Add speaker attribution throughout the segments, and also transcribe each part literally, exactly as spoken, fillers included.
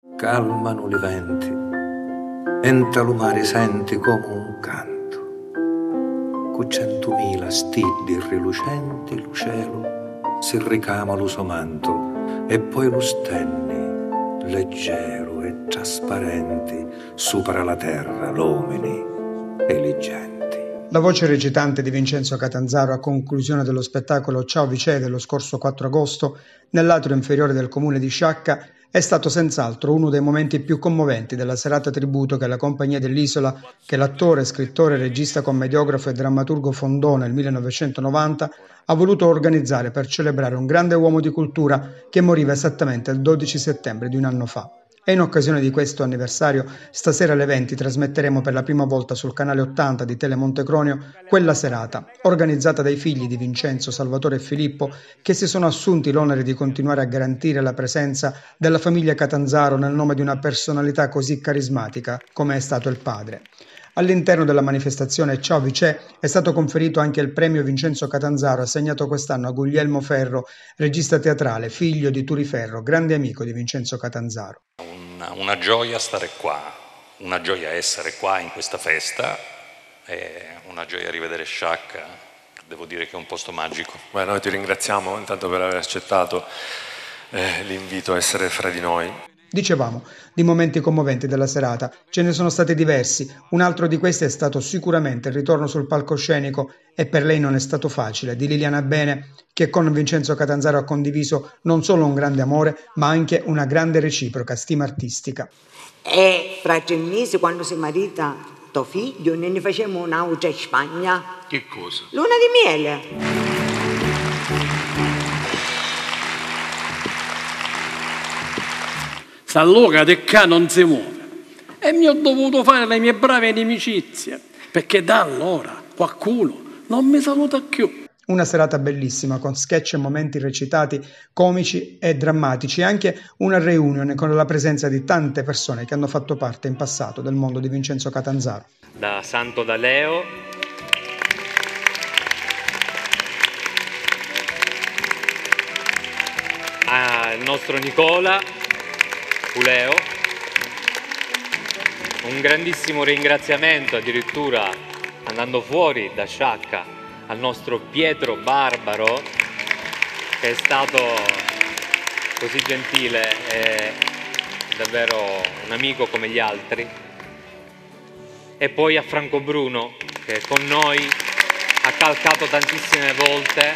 Speaker 1: Calmano i venti, enta lo mare senti come un canto. Con centomila stilli rilucenti lo cielo si ricama lo suo manto e poi lo stenni, leggero e trasparenti, sopra la terra l'uomini e le genti.
Speaker 2: La voce recitante di Vincenzo Catanzaro a conclusione dello spettacolo Ciao Vicè dello scorso quattro agosto nell'atrio inferiore del comune di Sciacca è stato senz'altro uno dei momenti più commoventi della serata tributo che la Compagnia dell'Isola, che l'attore, scrittore, regista, commediografo e drammaturgo fondò nel millenovecentonovanta, ha voluto organizzare per celebrare un grande uomo di cultura che moriva esattamente il dodici settembre di un anno fa. E in occasione di questo anniversario, stasera alle venti trasmetteremo per la prima volta sul canale ottanta di Tele Montecronio quella serata, organizzata dai figli di Vincenzo, Salvatore e Filippo, che si sono assunti l'onere di continuare a garantire la presenza della famiglia Catanzaro nel nome di una personalità così carismatica come è stato il padre. All'interno della manifestazione Ciao Vicè è stato conferito anche il premio Vincenzo Catanzaro assegnato quest'anno a Guglielmo Ferro, regista teatrale, figlio di Turi Ferro, grande amico di Vincenzo Catanzaro.
Speaker 3: Una, una gioia stare qua, una gioia essere qua in questa festa, e una gioia rivedere Sciacca, devo dire che è un posto magico.
Speaker 4: Beh, noi ti ringraziamo intanto per aver accettato eh, l'invito a essere fra di noi.
Speaker 2: Dicevamo, di momenti commoventi della serata, ce ne sono stati diversi, un altro di questi è stato sicuramente il ritorno sul palcoscenico, e per lei non è stato facile, di Liliana Bene, che con Vincenzo Catanzaro ha condiviso non solo un grande amore, ma anche una grande reciproca stima artistica.
Speaker 5: E fra tre mesi, quando si marita tuo figlio, noi ne facciamo un'auto in Spagna.
Speaker 6: Che cosa?
Speaker 5: Luna di miele.
Speaker 6: Sta Luca di qua non si muove e mi ho dovuto fare le mie brave inimicizie, perché da allora qualcuno non mi saluta più.
Speaker 2: Una serata bellissima con sketch e momenti recitati comici e drammatici, e anche una reunion con la presenza di tante persone che hanno fatto parte in passato del mondo di Vincenzo Catanzaro.
Speaker 7: Da Santo Daleo, al nostro Nicola Puleo, un grandissimo ringraziamento addirittura andando fuori da Sciacca al nostro Pietro Barbaro, che è stato così gentile e davvero un amico come gli altri, e poi a Franco Bruno, che con noi ha calcato tantissime volte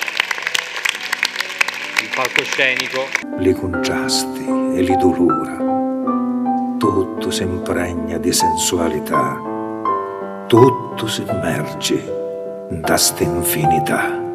Speaker 7: il palcoscenico.
Speaker 1: Li contrasti e li dolura, tutto si impregna di sensualità, tutto si immerge da sta infinità.